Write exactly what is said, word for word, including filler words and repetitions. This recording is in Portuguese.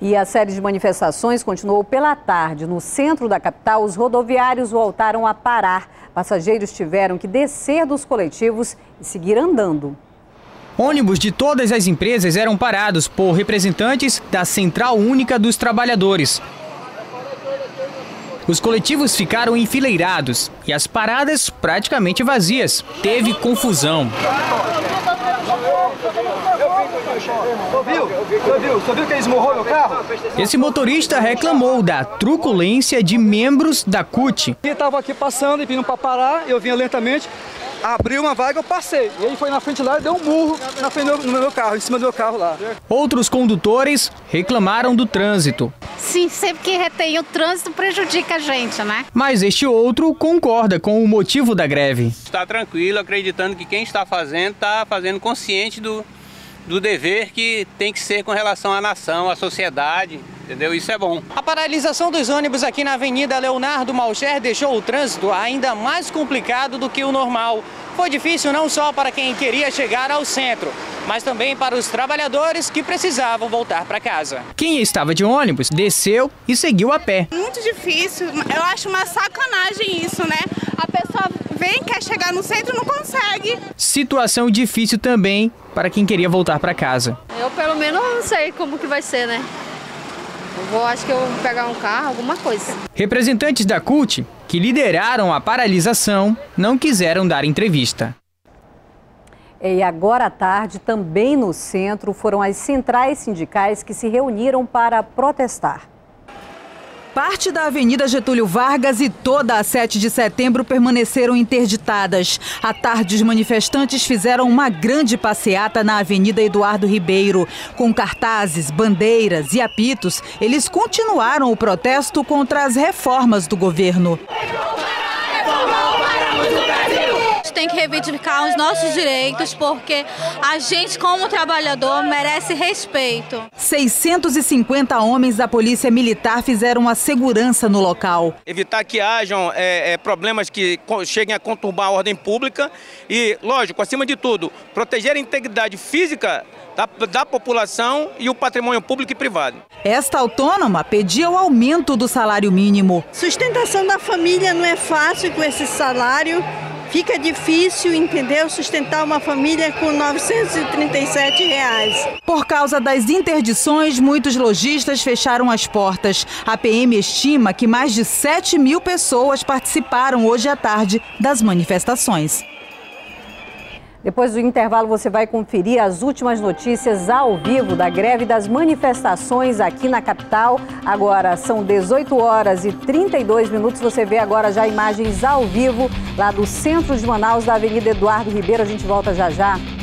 E a série de manifestações continuou pela tarde. No centro da capital, os rodoviários voltaram a parar. Passageiros tiveram que descer dos coletivos e seguir andando. Ônibus de todas as empresas eram parados por representantes da Central Única dos Trabalhadores. Os coletivos ficaram enfileirados e as paradas praticamente vazias. Teve confusão. Esse motorista reclamou da truculência de membros da C U T. Ele estava aqui passando e pedindo para parar, eu vinha lentamente, abri uma vaga, eu passei. E ele foi na frente lá e deu um murro na frente do, no meu carro, em cima do meu carro lá. Outros condutores reclamaram do trânsito. Sim, sempre que retém o trânsito prejudica a gente, né? Mas este outro concorda com o motivo da greve. Está tranquilo, acreditando que quem está fazendo, está fazendo consciente do, do dever que tem que ser com relação à nação, à sociedade, entendeu? Isso é bom. A paralisação dos ônibus aqui na Avenida Leonardo Malcher deixou o trânsito ainda mais complicado do que o normal. Foi difícil não só para quem queria chegar ao centro, mas também para os trabalhadores que precisavam voltar para casa. Quem estava de ônibus desceu e seguiu a pé. Muito difícil, eu acho uma sacanagem isso, né? A pessoa vem, quer chegar no centro e não consegue. Situação difícil também para quem queria voltar para casa. Eu pelo menos não sei como que vai ser, né? Eu vou, acho que eu vou pegar um carro, alguma coisa. Representantes da C U T, que lideraram a paralisação, não quiseram dar entrevista. E agora à tarde, também no centro, foram as centrais sindicais que se reuniram para protestar. Parte da Avenida Getúlio Vargas e toda a sete de setembro permaneceram interditadas. À tarde, os manifestantes fizeram uma grande passeata na Avenida Eduardo Ribeiro. Com cartazes, bandeiras e apitos, eles continuaram o protesto contra as reformas do governo. Tem que reivindicar os nossos direitos, porque a gente, como trabalhador, merece respeito. seiscentos e cinquenta homens da Polícia Militar fizeram a segurança no local. Evitar que hajam é, é, problemas que cheguem a conturbar a ordem pública e, lógico, acima de tudo, proteger a integridade física da, da população e o patrimônio público e privado. Esta autônoma pedia o aumento do salário mínimo. Sustentação da família não é fácil com esse salário. Fica difícil, entendeu? Sustentar uma família com novecentos e trinta e sete reais. Por causa das interdições, muitos lojistas fecharam as portas. A P M estima que mais de sete mil pessoas participaram hoje à tarde das manifestações. Depois do intervalo, você vai conferir as últimas notícias ao vivo da greve das manifestações aqui na capital. Agora são dezoito horas e trinta e dois minutos. Você vê agora já imagens ao vivo lá do centro de Manaus, da Avenida Eduardo Ribeiro. A gente volta já já.